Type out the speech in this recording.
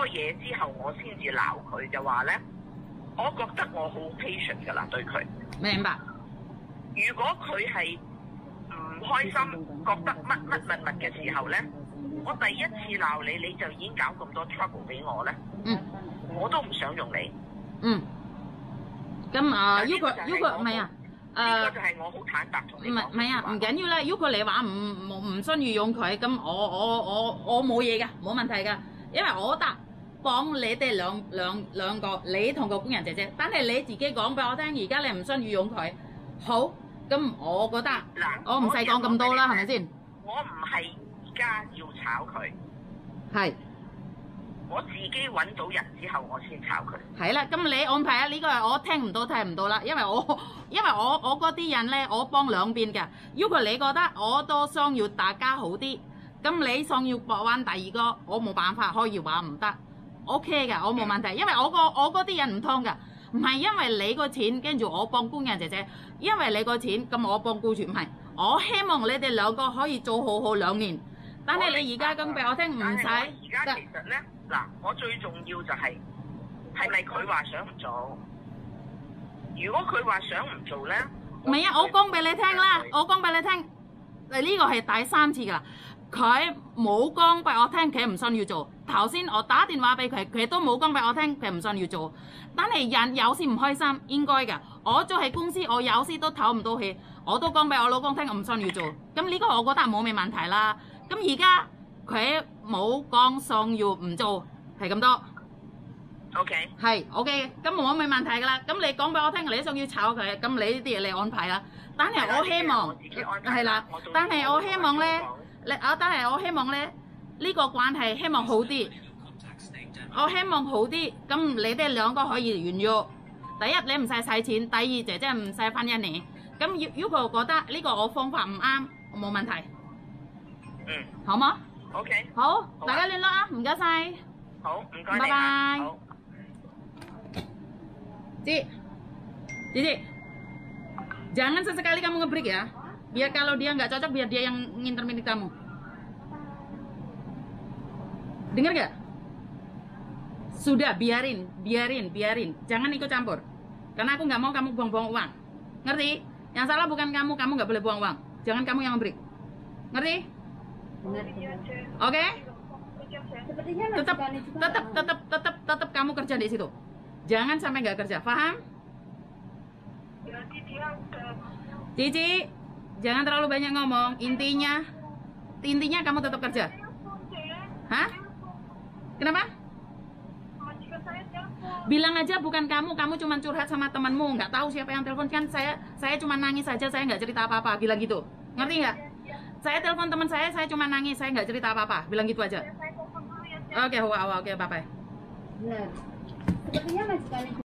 多嘢之後，我先至鬧佢嘅話咧，我覺得我好 patient 噶啦對佢。 明白。 如果佢係唔開心，覺得乜嘅時候咧，我第一次鬧你，你就已經搞咁多 trouble 俾我咧，我都唔想用你。 咁如果唔係啊， 呢個就係我好坦白同你講。 唔係啊，唔緊要啦。如果你話唔需要用佢，咁我冇嘢㗎，冇問題㗎，因為我得幫你哋兩個，你同個工人姐姐。但係你自己講俾我聽，而家你唔需要用佢，好，咁我覺得我唔使講咁多啦，係咪先？ 我唔係而家要炒佢，係我自己揾到人之後，我先炒佢。係啦，咁你安排啊？呢個我聽唔到啦，因為我嗰啲人咧，我幫兩邊嘅。如果你覺得我都想要大家好啲，咁你想要博玩第二個，我冇辦法可以話唔得 ，OK 嘅，我冇問題，因為我嗰啲人唔通㗎，唔係因為你個錢跟住我幫工人姐姐，因為你個錢咁我幫僱主唔係，我希望你哋兩個可以做好2年，但係你而家咁俾我聽唔使。而家其實咧。嗱，我最重要就係咪佢話想唔做？如果佢話想唔做咧，唔係啊！我講俾你聽啦，我講俾你聽，呢個係第3次㗎啦。佢冇講俾我聽，佢唔信要做。頭先我打電話俾佢，佢都冇講俾我聽，佢唔信要做。但係人有時唔開心，應該㗎。我做喺公司，我有時都唞唔到氣，我都講俾我老公聽，我唔信要做。咁呢個我覺得冇咩問題啦。咁而家。佢冇講想要唔做，係咁多。OK。係 OK， 咁冇咩問題㗎啦。咁你講俾我聽，你想要炒佢，咁你呢啲嘢你安排啦。但係我希望係啦，但係我希望咧，但係我希望咧，呢個關係希望好啲。我希望好啲，咁你哋兩個可以完約。第一，你唔使使錢；第二，姐姐唔使返1年。咁如果覺得呢個我方法唔啱，我冇問題。好嗎？OK， 好，大家聯絡啊，唔該晒。好，唔該你。拜拜。好。Cici, jangan sesekali kamu nge-break ya. Biar kalau dia nggak cocok, biar dia yang ngintermediate kamu. Dengar nggak? Sudah, biarin. Jangan ikut campur. Karena aku nggak mau kamu buang-buang uang. Ngerti? Yang salah bukan kamu nggak boleh buang uang. Jangan kamu yang nge-break. Ngerti? Oke? Tetap kamu kerja di situ. Jangan sampai nggak kerja, paham? Cici, jangan terlalu banyak ngomong. Intinya kamu tetap kerja. Hah? Kenapa? Bilang aja bukan kamu cuma curhat sama temanmu, nggak tahu siapa yang telepon kan saya cuma nangis saja, saya nggak cerita apa-apa, bilang gitu. Ngerti nggak? Saya telepon teman saya cuma nangis, saya nggak cerita apa-apa, bilang gitu aja. Oke, bye-bye. Sepertinya majikan